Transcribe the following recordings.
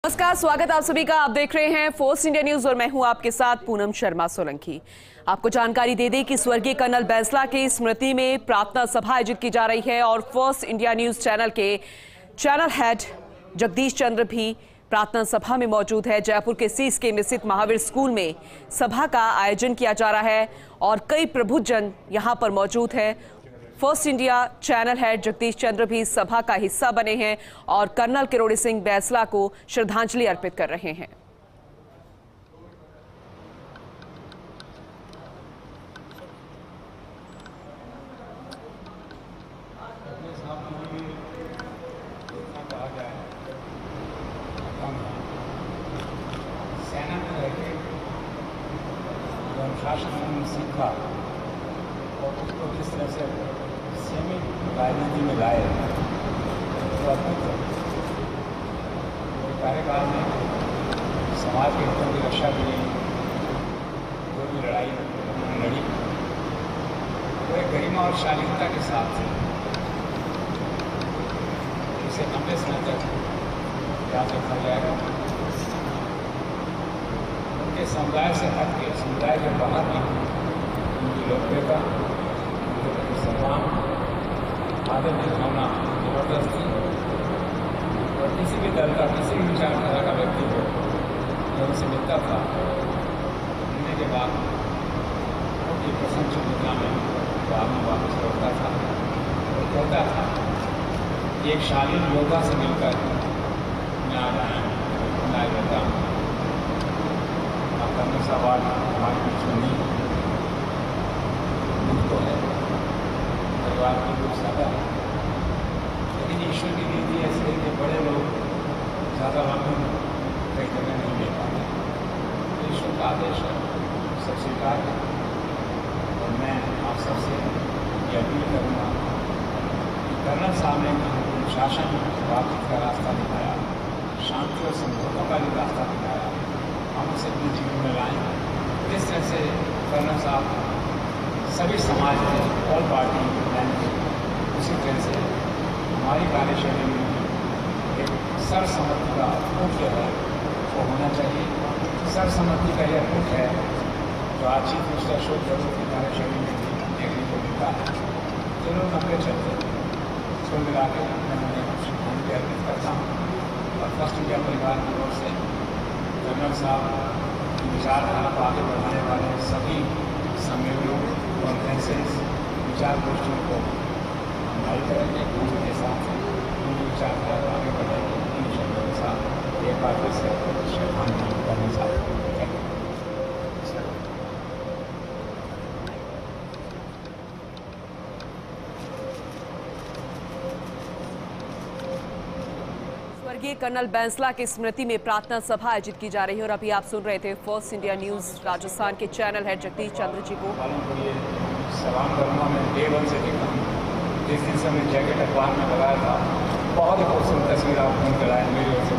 नमस्कार, स्वागत आप सभी का। आप देख रहे हैं फोर्स इंडिया न्यूज और मैं हूं आपके साथ पूनम शर्मा सोलंकी। आपको जानकारी दे दें कि स्वर्गीय कर्नल बैंसला की स्मृति में प्रार्थना सभा आयोजित की जा रही है और फोर्स इंडिया न्यूज चैनल के चैनल हेड जगदीश चंद्र भी प्रार्थना सभा में मौजूद है। जयपुर के सीएसके स्थित महावीर स्कूल में सभा का आयोजन किया जा रहा है और कई प्रबुद्धजन यहां पर मौजूद है। First India channel head Jagdish Chandra भी सभा का हिस्सा बने हैं और कर्नल किरोड़ी सिंह बैंसला को श्रद्धांजलि अर्पित कर रहे हैं। सेना में रहकर अनुशासन सीखा और उसको किस तरह से सेमी राजनीति में लाए तो अद्भुत कार्यकाल में समाज के हितों की रक्षा के लिए जो भी लड़ाई उन्होंने लड़ी वो एक गरिमा और शालीनता के साथ इसे लंबे समय तक याद रखा जाएगा। उनके समुदाय से हट के समुदाय के बाहर भी उनकी लोकप्रियता, उनके प्रति सम्मान, आदर की भावना जबरदस्त थी और किसी भी दल का, किसी भी विचारधारा का व्यक्ति हो जब उनसे मिलता था मिलने के बाद उनकी प्रशंसा मुद्रा में बाद में वापस लौटता था और कहता था कि एक शालीन योद्धा से मिलकर मैं आज आया हूँ, मैं रहता हूँ। आपका सवाल हमारे बीच में नहीं तो है, परिवार की लोग ज़्यादा है, लेकिन ईश्वर की नीति ऐसी है कि बड़े लोग ज़्यादा लंबे कई जगह नहीं ले पाते। तो ईश्वर का आदेश है, सब स्वीकार है और मैं आप सबसे ये अपील करूँगा कि कर्नल साहब ने अनुशासन बातचीत का रास्ता दिखाया, शांति और समझौतों का भी रास्ता दिखाया, हम उसे अपने जीवन में लाएँ। किस तरह से कर्नल साहब सभी समाज में ऑल पार्टी उसी तरह से हमारी कार्यशैली में एक सर्वसम्मति का अटूट जो है वो होना चाहिए। सर्वसम्मति का यह अटूट है जो आज चीफ मिनिस्टर अशोक गहलोत की कार्यशैली में भी देखने को मिलता है। जो लोग अपने चलते उसको मिला के मैं उन्हें श्रद्धांजलि अर्पित करता हूँ और फर्स्ट इंडिया परिवार की ओर से कर्नल साहब की विचारधारा को आगे बढ़ाने वाले सभी सम्मेलनों, कॉन्फ्रेंसेस, विचार गोष्ठियों को हमारी करेंगे, उनके साथ उनकी विचारधारा को आगे बढ़ाएंगे। इन शब्दों के साथ एक बार फिर से श्रद्धांजलि करने चाहते हैं। स्वर्गीय कर्नल बैंसला की स्मृति में प्रार्थना सभा आयोजित की जा रही है और अभी आप सुन रहे थे फर्स्ट इंडिया न्यूज राजस्थान के चैनल हेड जगदीश चंद्र जी को। सलाम करूँगा। मैं डे वन से देखा हूँ, जिस दिन से हमने जैकेट अखबार में लगाया था, बहुत ही खूबसूरत तस्वीर आप फोन कराए मेरी ओर से।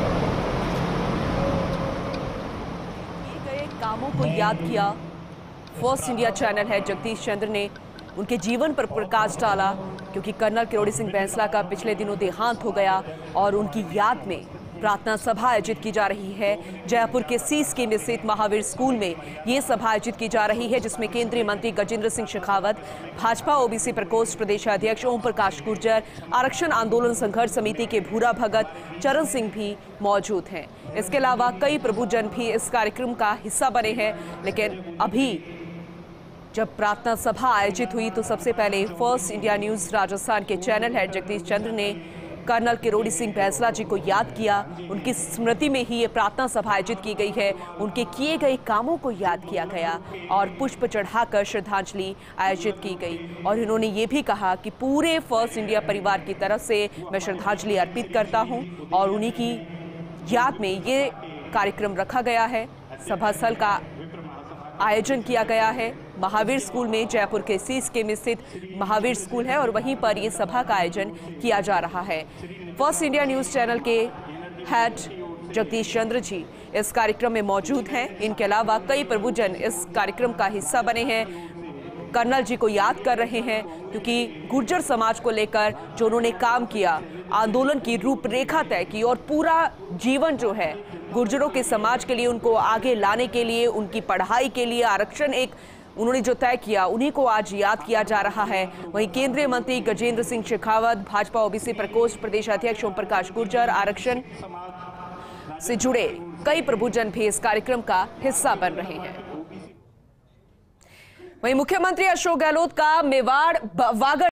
किए गए कामों को याद किया first India channel head Jagdish Chandra ने, उनके जीवन पर प्रकाश डाला क्योंकि कर्नल किरोड़ी सिंह बैंसला का पिछले दिनों देहांत हो गया और उनकी याद में प्रार्थना सभा आयोजित की जा रही है। जयपुर के सीएसके में स्थित महावीर स्कूल में ये सभा आयोजित की जा रही है जिसमें केंद्रीय मंत्री गजेंद्र सिंह शेखावत, भाजपा ओबीसी प्रकोष्ठ प्रदेशाध्यक्ष ओम प्रकाश गुर्जर, आरक्षण आंदोलन संघर्ष समिति के भूरा भगत चरण सिंह भी मौजूद हैं। इसके अलावा कई प्रबुद्धजन भी इस कार्यक्रम का हिस्सा बने हैं। लेकिन अभी जब प्रार्थना सभा आयोजित हुई तो सबसे पहले फर्स्ट इंडिया न्यूज राजस्थान के चैनल हेड जगदीश चंद्र ने कर्नल किरोड़ी सिंह बैंसला जी को याद किया। उनकी स्मृति में ही ये प्रार्थना सभा आयोजित की गई है। उनके किए गए कामों को याद किया गया और पुष्प चढ़ाकर श्रद्धांजलि आयोजित की गई और इन्होंने ये भी कहा कि पूरे फर्स्ट इंडिया परिवार की तरफ से मैं श्रद्धांजलि अर्पित करता हूँ और उन्हीं की याद में ये कार्यक्रम रखा गया है। सभा स्थल का आयोजन किया गया है महावीर स्कूल में। जयपुर के सीएसके में स्थित महावीर स्कूल है और वहीं पर ये सभा का आयोजन किया जा रहा है। फर्स्ट इंडिया न्यूज चैनल के हेड जगदीश चंद्र जी इस कार्यक्रम में मौजूद हैं। इनके अलावा कई प्रबुद्धजन इस कार्यक्रम का हिस्सा बने हैं। कर्नल जी को याद कर रहे हैं, क्योंकि गुर्जर समाज को लेकर जो उन्होंने काम किया, आंदोलन की रूपरेखा तय की और पूरा जीवन जो है गुर्जरों के समाज के लिए, उनको आगे लाने के लिए, उनकी पढ़ाई के लिए आरक्षण एक उन्होंने जो तय किया, उन्हीं को आज याद किया जा रहा है। वहीं केंद्रीय मंत्री गजेंद्र सिंह शेखावत, भाजपा ओबीसी प्रकोष्ठ प्रदेश अध्यक्ष ओम प्रकाश गुर्जर, आरक्षण से जुड़े कई प्रबुद्धजन भी इस कार्यक्रम का हिस्सा बन रहे हैं। वहीं मुख्यमंत्री अशोक गहलोत का मेवाड़ वागड़